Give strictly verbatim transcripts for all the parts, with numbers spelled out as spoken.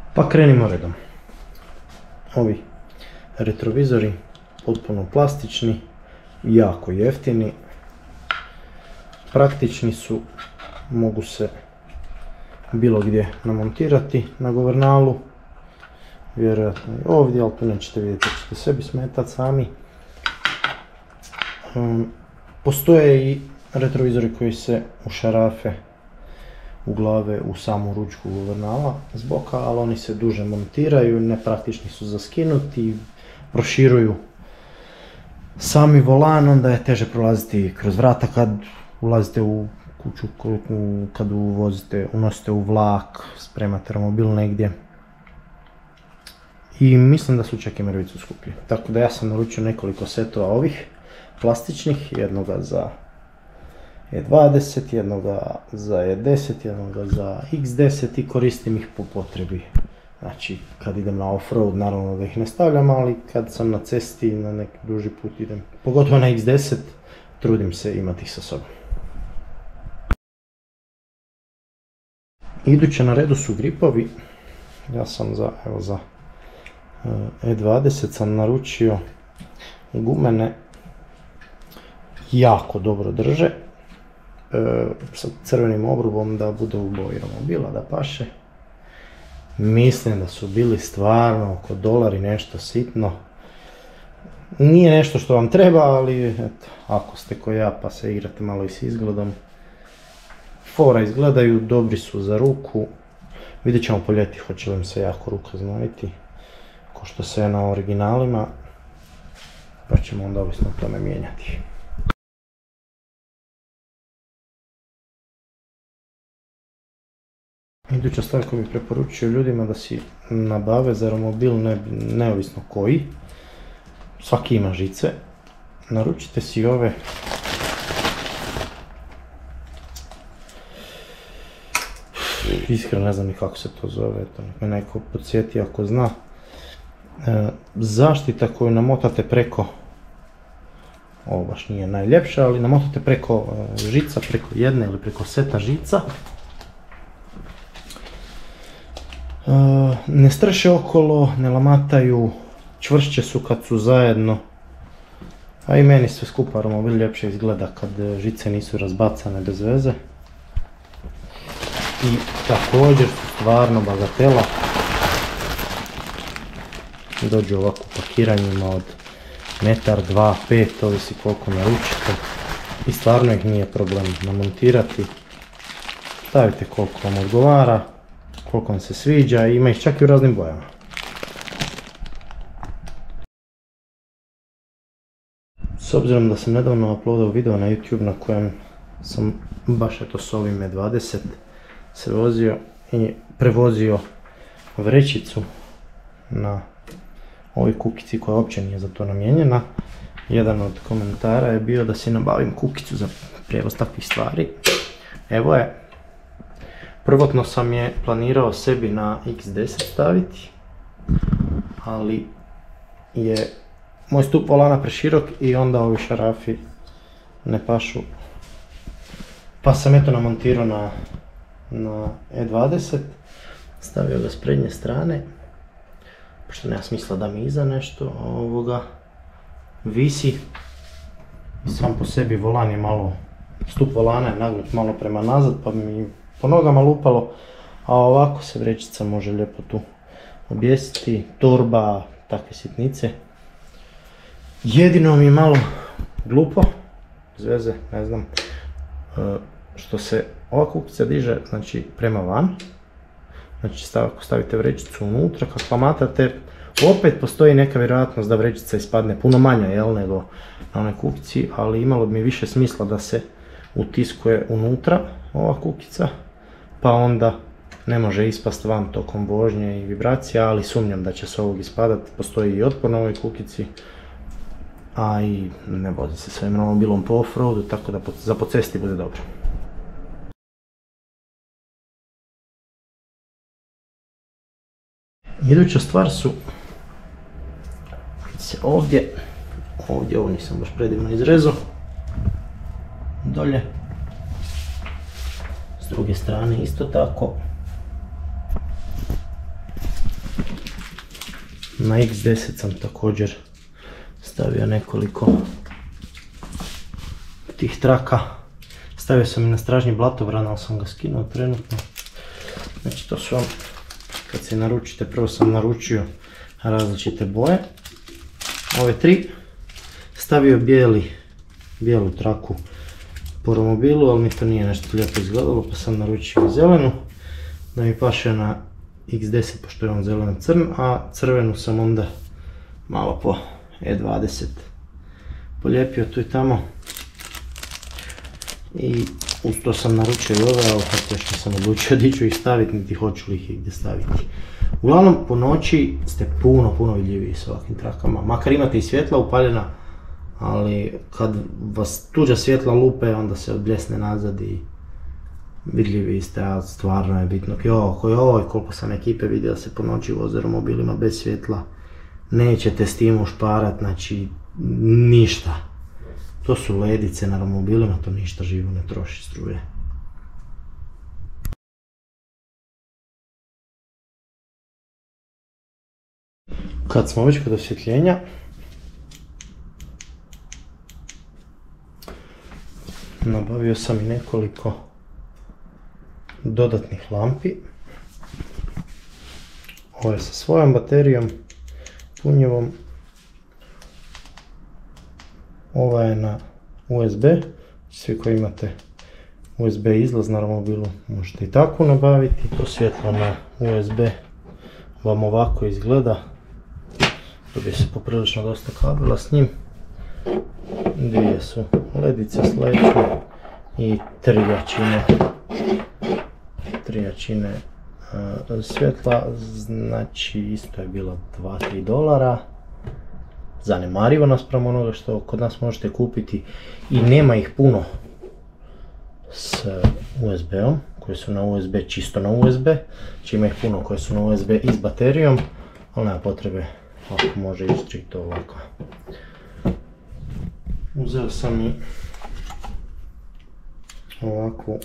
Pa krenimo redom. Ovi retrovizori, potpuno plastični, jako jeftini, praktični su, mogu se bilo gdje namontirati na guvernalu, vjerojatno i ovdje, ali tu nećete vidjeti, ćete sebi smetati sami. Um, postoje i retrovizori koji se ušarafe u glave u samu ručku guvernala s boka, ali oni se duže montiraju, nepraktični su za skinuti, proširuju sami volan, onda je teže prolaziti kroz vrata kad ulazite u kuću, kad uvozite, unosite u vlak, spremate romobil negdje. I mislim da su čak i mrvicu skuplji. Tako da ja sam naručio nekoliko setova ovih plastičnih, jednoga za E dvadeset, jednoga za E deset, jednoga za X deset i koristim ih po potrebi. Znači, kad idem na off-road, naravno da ih ne stavljam, ali kad sam na cesti na neki duži put idem, pogotovo na X deset, trudim se imati ih sa sobom. Iduće na redu su gripovi. Ja sam za, evo za E dvadeset sam naručio gumene, jako dobro drže, e, sa crvenim obrubom da bude u boji romobila, da paše. Mislim da su bili stvarno oko dolar i nešto sitno. Nije nešto što vam treba, ali eto, ako ste ko ja pa se igrate malo i s izgledom, fora izgledaju, dobri su za ruku. Vidjet ćemo po ljeti hoće li im se jako ruka znojiti, ko što se je na originalima, pa ćemo onda ovisno o tome mijenjati. Iduća stvar koju bih preporučio ljudima da si nabave za romobil, ne, neovisno koji, svaki ima žice, naručite si ove iskreno ne znam ni kako se to zove, to me neko podsjeti ako zna. E, zaštita koju namotate preko, ovo baš nije najljepša, ali namotate preko e, žica, preko jedne ili preko seta žica. E, ne strše okolo, ne lamataju, čvršće su kad su zajedno. A i meni sve skupa romobil ljepše izgleda kad žice nisu razbacane bez veze. I također su stvarno bagatela. Dođu ovako u pakiranjima od metar, dva, pet, ovisi koliko naručite. I stvarno ih nije problem namontirati. Stavite koliko vam odgovara, koliko vam se sviđa, ima ih čak i u raznim bojama. S obzirom da sam nedavno uploadao video na YouTube na kojem sam baš eto s ovim E dvadeset se vozio i prevozio vrećicu na ovoj kukici koja uopće nije za to namijenjena. Jedan od komentara je bio da si nabavim kukicu za prijevoz takvih stvari. Evo je. Prvotno sam je planirao sebi na X deset staviti, ali je moj stup volana preširok i onda ovi šarafi ne pašu. Pa sam eto namontirao na, na E dvadeset, stavio ga s prednje strane, pošto nema smisla da mi iza nešto ovoga visi. I sam po sebi volan je malo, stup volana je nagnut malo prema nazad pa mi po nogama lupalo, a ovako se vrećica može lijepo tu objesiti, torba, takve sitnice. Jedino mi je malo glupo, bez veze, ne znam, što se ova kukica diže znači prema van. Znači ako stavite vrećicu unutra, kad lamatate, opet postoji neka vjerojatnost da vrećica ispadne puno manja, jel, nego na onoj kukici, ali imalo bi mi više smisla da se utiskuje unutra ova kukica, pa onda ne može ispast van tokom vožnje i vibracija, ali sumnjam da će se ovog ispadati, postoji i otpor na ovoj kukici, a i ne vozi se svojim romobilom po off-roadu, tako da za po cesti bude dobro. Iduća stvar su se ovdje, ovdje ovo nisam baš predivno izrezao, dolje, s druge strane isto tako. Na iks deset sam također stavio nekoliko tih traka. Stavio sam i na stražnji blatobran, ali sam ga skinuo trenutno. Znači to su vam, kad se naručite, prvo sam naručio različite boje. Ove tri, stavio bijeli, bijelu traku po romobilu, ali mi to nije nešto lijepo izgledalo, pa sam naručio zelenu, da mi paše na iks deset, pošto je on zeleno crn, a crvenu sam onda malo po e dvadeset polijepio tu i tamo. I uz to sam naručio i ove, ali tako još nisam odlučio di ću ih staviti, niti hoću li ih gdje staviti. Uglavnom, po noći ste puno, puno vidljiviji s ovakvim trakama. Makar imate i svjetla upaljena, ali kad vas tuđa svjetla lupe, onda se odbljesne nazad i vidljivi ste, a stvarno je bitno. Jo, koji ovo, koliko sam ekipe vidio se po noći voze romobilima bez svjetla, nećete s tim ušparat, znači ništa. To su ledice na romobilima, to ništa živo ne troši struje. Kad smo već kod osvjetljenja, nabavio sam i nekoliko dodatnih lampi. Ovo je sa svojom baterijom, punjevom. Ova je na u es be, svi koji imate u es be izlaz na romobilu možete i takvu nabaviti. To svjetlo na u es be vam ovako izgleda. Dobije se poprilično dosta kabela s njim. Dvije su ledice sledeće i tri jačine, tri jačine uh, svjetla, znači isto je bilo dva do tri dolara. Zanemarivo naspram onoga što kod nas možete kupiti i nema ih puno s u es be-om, koji su na u es be, čisto na u es be, znači ima ih puno koji su na u es be i s baterijom, ali nema potrebe, ako može ići to ovako. Uzeo sam i ovakvu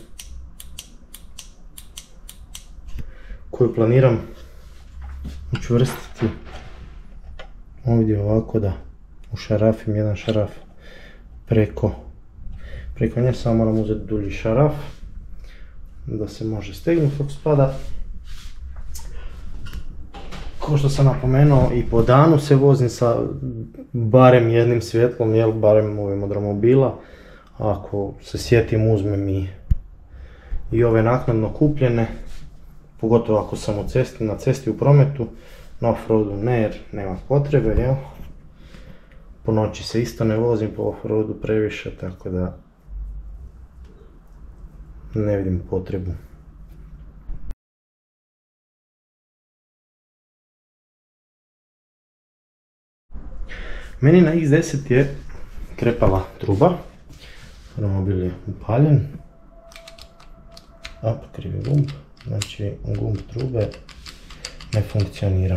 koju planiram učvrstiti ovdje ovako, da ušarafim jedan šaraf preko preko nje, samo moram uzeti dulji šaraf da se može stegnuti dok spada. Kao što sam napomenuo, i po danu se vozim sa barem jednim svjetlom, jel, barem ovim od romobila. Ako se sjetim, uzmem i, i ove naknadno kupljene, pogotovo ako sam u cesti, na cesti u prometu. Na offroadu ne, jer nema potrebe, jel? Po noći se isto ne vozim po offroadu previše, tako da ne vidim potrebu. Meni na iks deset je krepala truba, romobil je upaljen, op, krivi gumb, znači gumb trube ne funkcionira.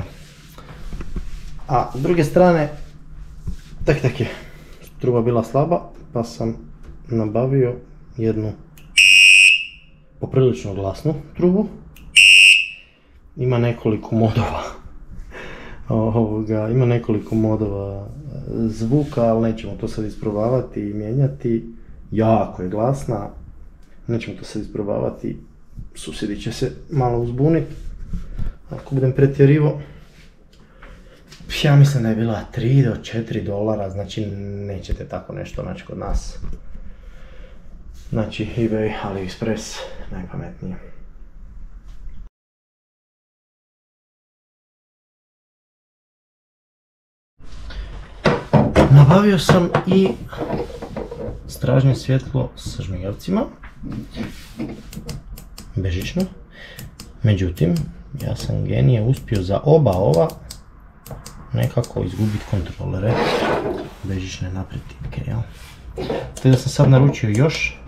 A s druge strane, tak tak je truba bila slaba, pa sam nabavio jednu poprilično glasnu trubu. Ima nekoliko modova. Ovoga, ima nekoliko modova zvuka, ali nećemo to sad isprobavati i mijenjati. Jako je glasna, nećemo to sad isprobavati, susjedi će se malo uzbuniti ako budem pretjerivo. Ja mislim da je bila tri do četiri dolara, znači nećete tako nešto naći kod nas. Znači eBay, AliExpress, najpametnije. Nabavio sam i stražnje svjetlo sa žmigavcima, bežično. Međutim, ja sam genije uspio za oba ova nekako izgubiti kontrolere, bežične naprijed tipke, jel? Tako da sam sad naručio još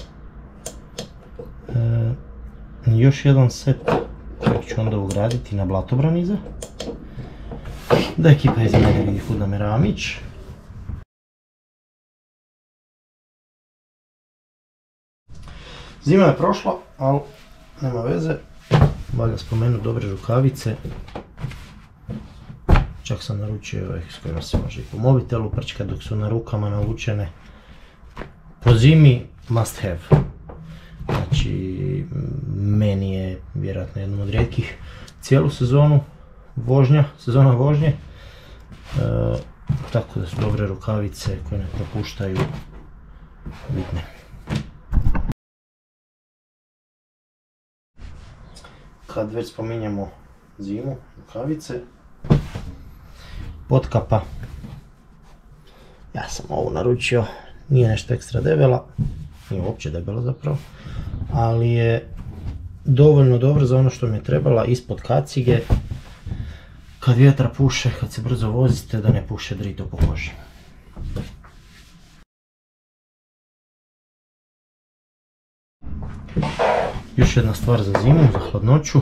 e, još jedan set kojeg ću onda ugraditi na blatobran iza, da ekipa iz mene vidi kud namjerava ići. Zima je prošla, ali nema veze, valja spomenuti dobre rukavice. čak sam naručio ove s kojima se može i po mobitelu prčkati dok su na rukama navučene. Po zimi must have. Znači, meni je vjerojatno jednom od rijetkih cijelu sezonu vožnja, sezona vožnje. E, tako da su dobre rukavice koje ne propuštaju bitne. Kad već spominjemo zimu, rukavice, potkapa. Ja sam ovu naručio, nije nešto ekstra debela, nije uopće debela zapravo, ali je dovoljno dobro za ono što mi je trebala, ispod kacige, kad vjetra puše, kad se brzo vozite, da ne puše drito po koži. Još jedna stvar za zimu, za hladnoću.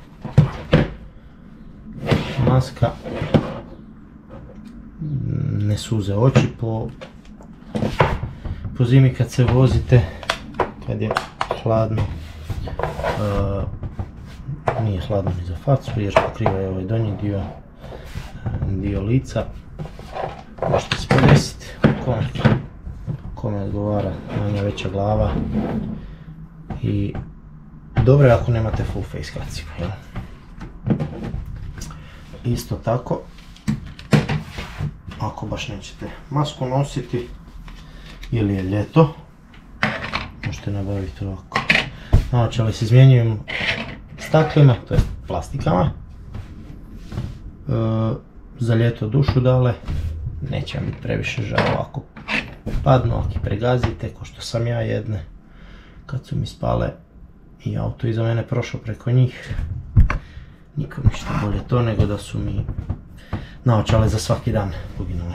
Maska ne suze oči po, po zimi kad se vozite, kad je hladno. E, nije hladno ni za facu jer pokriva je ovaj donji dio, dio lica. Možete se podesiti, kome, kome odgovara, manja veća glava. I dobro je ako nemate full face kacigu, jel? Isto tako, ako baš nećete masku nositi ili je ljeto, možete nabaviti ovako. Naočale se izmjenjuju staklima, to je plastikama. E, za ljeto dušu dale, neće vam biti previše žao ako padnu, ako ih pregazite, ko što sam ja jedne. Kad su mi spale i auto iza mene prošao preko njih, nikom ništa bolje to nego da su mi naočale za svaki dan poginule.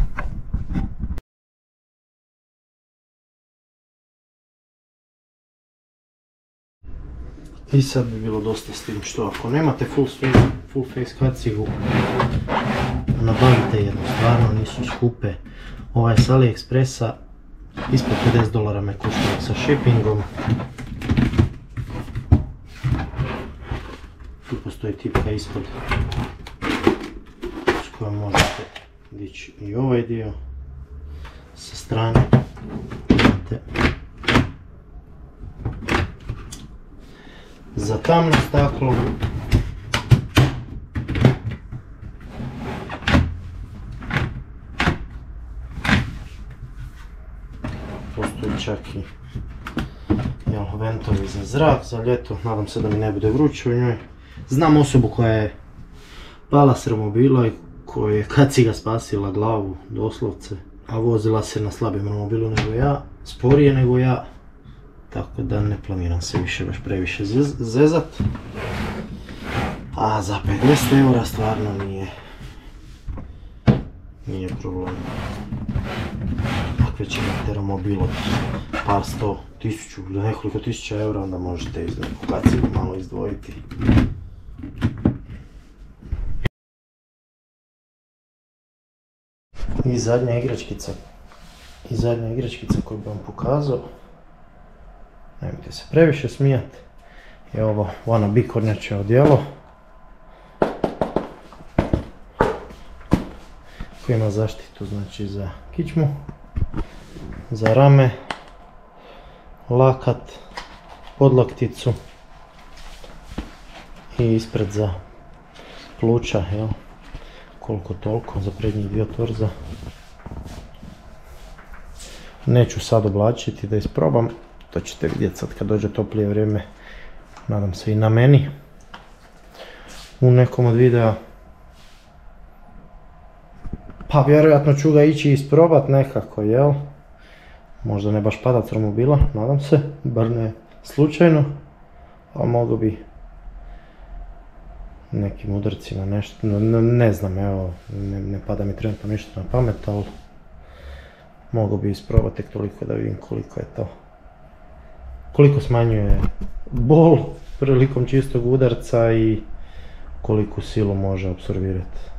I sad bi bilo dosta s tim što ako nemate full, full face kacigu, nabavite jednu, stvarno nisu skupe. Ovaj s AliExpressa ispod pedeset dolara me koštao sa shippingom. Tu postoji tipka ispod s kojom možete dići i ovaj dio. Sa strane imate za tamno staklo. Postoji čak i jel, ventovi za zrak, za ljeto, nadam se da mi ne bude vruće u njoj. Znam osobu koja je pala s romobila i koja je kaciga spasila glavu, doslovce, a vozila se na slabijem romobilu nego ja, sporije nego ja, tako da ne planiram se više baš previše zezat. A za pedeset eura stvarno nije, nije problem. Ako već imate romobil od par sto, tisuću ili nekoliko tisuća eura, onda možete iz neku kacigu malo izdvojiti. I zadnja igračkica, i zadnja igračkica koju bih vam pokazao, nemojte se previše smijati, je ovo wannabe kornjače odijelo koje ima zaštitu, znači za kičmu, za rame, lakat, podlakticu i ispred za pluća, jel? Koliko toliko za prednji dio torza. Neću sad oblačiti da isprobam, to ćete vidjeti sad kad dođe toplije vrijeme, nadam se i na meni, u nekom od videa. Pa vjerojatno ću ga ići isprobat nekako, jel? Možda ne baš padat s romobila, nadam se, bar ne slučajno, ali mogu bi nekim udarcima nešto, ne, ne znam, evo, ne, ne pada mi trenutno ništa na pamet, ali mogu bi isprobati tek toliko da vidim koliko je to, koliko smanjuje bol prilikom čistog udarca i koliku silu može apsorbirati.